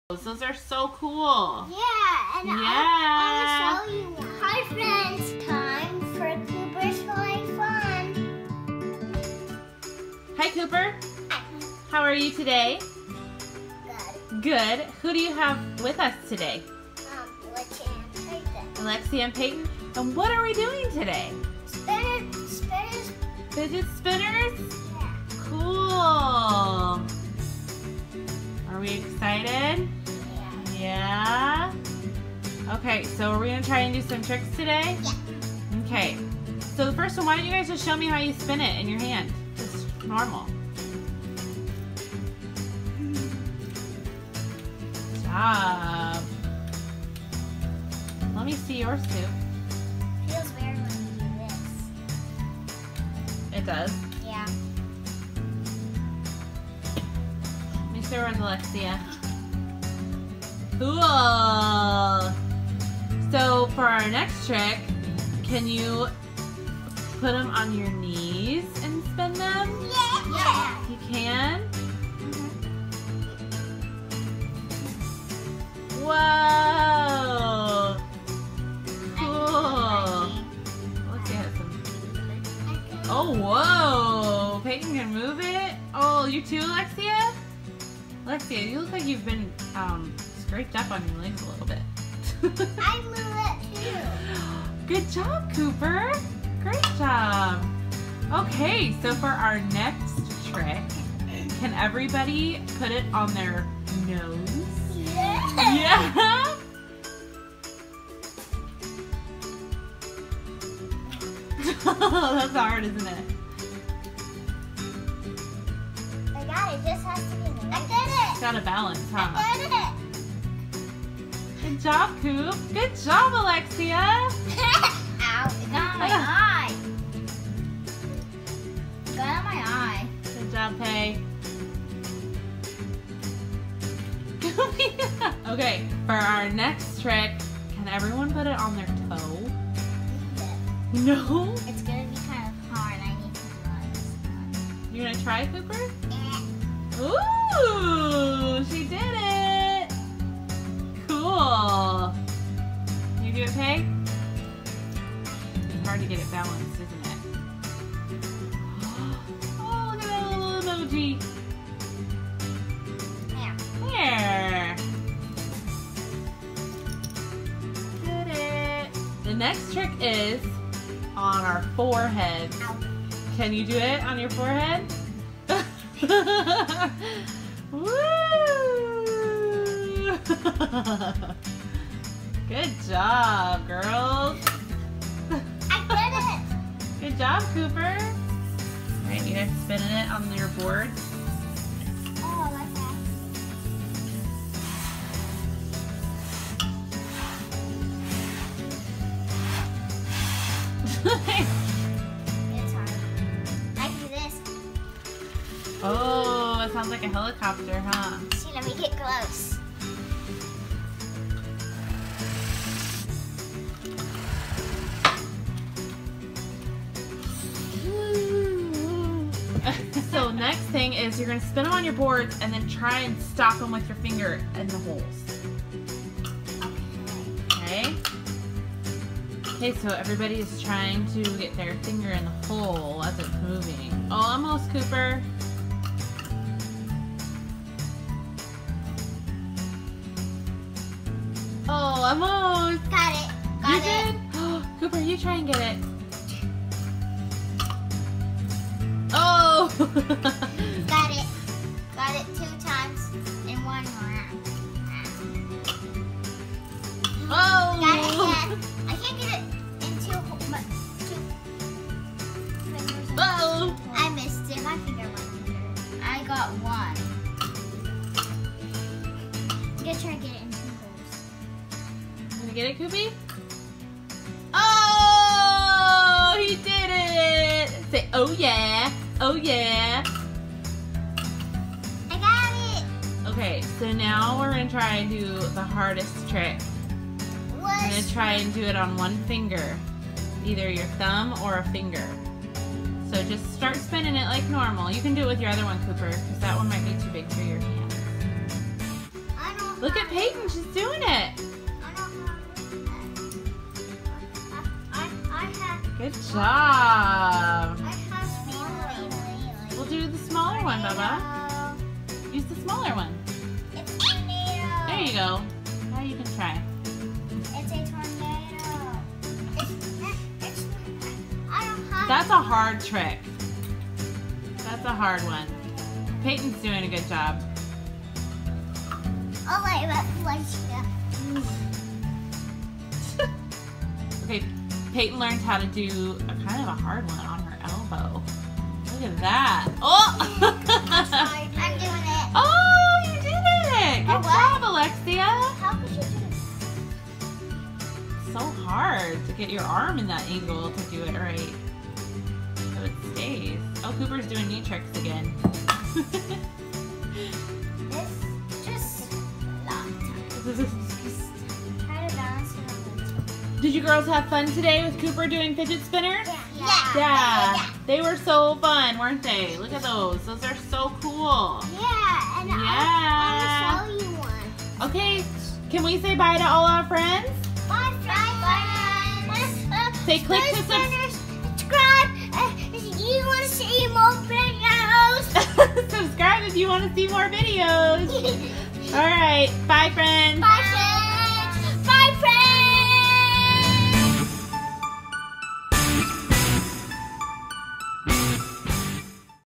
Those are so cool. Yeah, and I want to show you one. Hi friends, time for Cooper's Play Fun. Hi Cooper. Hi. How are you today? Good. Good. Who do you have with us today? Alexia and Peyton. Alexia and Peyton. And what are we doing today? Spinners. Fidget spinners? Yeah. Cool. Are we excited? Yeah. Yeah? Okay, so are we going to try and do some tricks today? Yeah. Okay. So the first one, why don't you guys just show me how you spin it in your hand? Just normal. Good job. Let me see yours too. Feels weird when you do this. It does. Yeah. Let me see yours, Alexia. Cool. So for our next trick, can you put them on your knees and spin them? Yeah. You can? Whoa! Cool. Let's get some. Oh, whoa! Peyton can move it. Oh, you too, Alexia? Alexia, you look like you've been scraped up on your legs a little bit. I move it too. Good job, Cooper. Great job. Okay, so for our next trick, can everybody put it on their nose? Yeah. Yeah. That's hard, isn't it? I got it. Just has to be me. I did it. Gotta balance, huh? I did it. Good job, Coop. Good job, Alexia. Ow! It got on my eye. It got on my eye. Good job, Pay. Okay, for our next trick, can everyone put it on their toe? No? It's gonna be kind of hard. I need to run. You gonna try, Cooper? Yeah. Ooh, she did it! Cool. You do it, Pay? It's hard to get it balanced, isn't it? Oh, look at that little emoji. Yeah. There. Did it. The next trick is on our forehead. Ow. Can you do it on your forehead? Woo! Good job, girls. I did it. Good job, Cooper. All right, you guys spinning it on your board. Oh, like that. It's hard. I can do this. Oh, it sounds like a helicopter, huh? See, let me get close. So next thing is you're going to spin them on your boards and then try and stop them with your finger in the holes. Okay? Okay, so everybody is trying to get their finger in the hole as it's moving. Oh, almost, Cooper. Oh, almost. Got it. You Got it. did? Cooper, you try and get it. Oh! Got it. Got it 2 times in 1 round. Oh! Got it again. I can't get it in 2 fingers. Oh! I missed it. My finger went under. I got 1. I'm gonna try to get it in 2 holes. You gonna get it, Koopy? Oh! He did it! Say, oh yeah! Oh yeah! I got it. Okay, so now we're gonna try and do the hardest trick. I'm gonna try and do it on one finger. Either your thumb or a finger. So just start spinning it like normal. You can do it with your other one, Cooper, because that one might be too big for your hand. I don't Look at Peyton, she's doing it. Good job. We'll do the smaller one, Bubba. Use the smaller one. It's a tornado. There you go. Now you can try. It's a tornado. I don't have. That's a hard trick. That's a hard one. Peyton's doing a good job. Oh wait, Okay, Peyton learned how to do a kind of a hard one on her elbow. Look at that. Oh! I'm doing it. Oh, you did it! Good Oh, what? job, Alexia. How could you do it? So hard to get your arm in that angle to do it right. So it stays. Oh, Cooper's doing knee tricks again. This just locked. Try to balance it on the top. Did you girls have fun today with Cooper doing fidget spinners? Yeah. They were so fun, weren't they? Look at those. Those are so cool. Yeah, and Yeah. I want to show you one. Okay, can we say bye to all our friends? Bye, friends. Say click to subscribe. If you want to see more videos. subscribe if you want to see more videos. All right, bye friends. Bye.